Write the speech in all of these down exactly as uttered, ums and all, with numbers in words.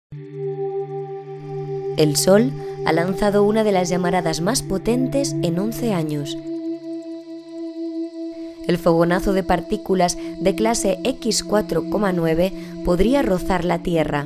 El Sol ha lanzado una de las llamaradas más potentes en once años. El fogonazo de partículas de clase equis cuatro coma nueve podría rozar la Tierra.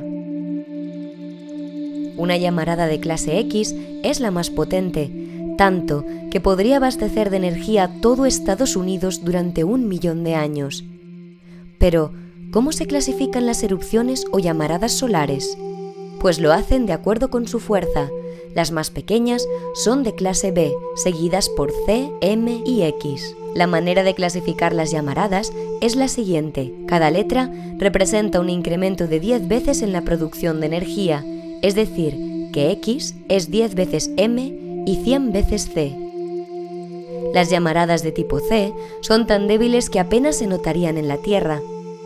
Una llamarada de clase X es la más potente, tanto que podría abastecer de energía todo Estados Unidos durante un millón de años. Pero, ¿cómo se clasifican las erupciones o llamaradas solares? Pues lo hacen de acuerdo con su fuerza. Las más pequeñas son de clase B, seguidas por C, M y X. La manera de clasificar las llamaradas es la siguiente. Cada letra representa un incremento de diez veces en la producción de energía, es decir, que X es diez veces M y cien veces C. Las llamaradas de tipo C son tan débiles que apenas se notarían en la Tierra.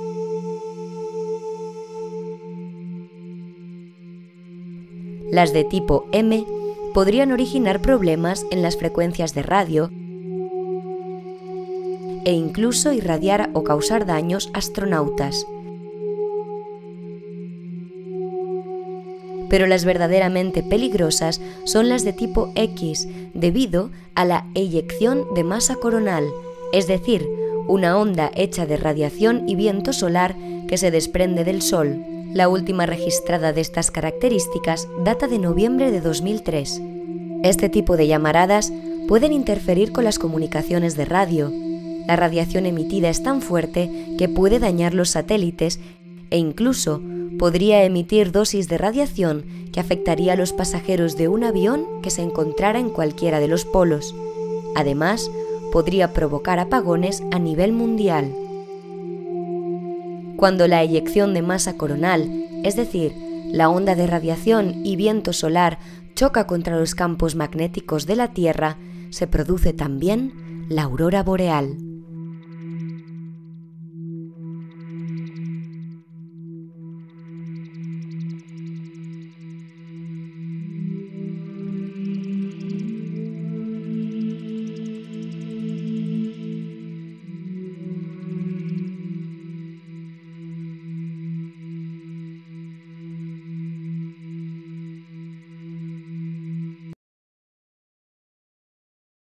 Las de tipo M podrían originar problemas en las frecuencias de radio e incluso irradiar o causar daños a astronautas. Pero las verdaderamente peligrosas son las de tipo X, debido a la eyección de masa coronal, es decir, una onda hecha de radiación y viento solar que se desprende del Sol. La última registrada de estas características data de noviembre de dos mil tres. Este tipo de llamaradas pueden interferir con las comunicaciones de radio. La radiación emitida es tan fuerte que puede dañar los satélites e incluso podría emitir dosis de radiación que afectaría a los pasajeros de un avión que se encontrara en cualquiera de los polos. Además, podría provocar apagones a nivel mundial. Cuando la eyección de masa coronal, es decir, la onda de radiación y viento solar, choca contra los campos magnéticos de la Tierra, se produce también la aurora boreal.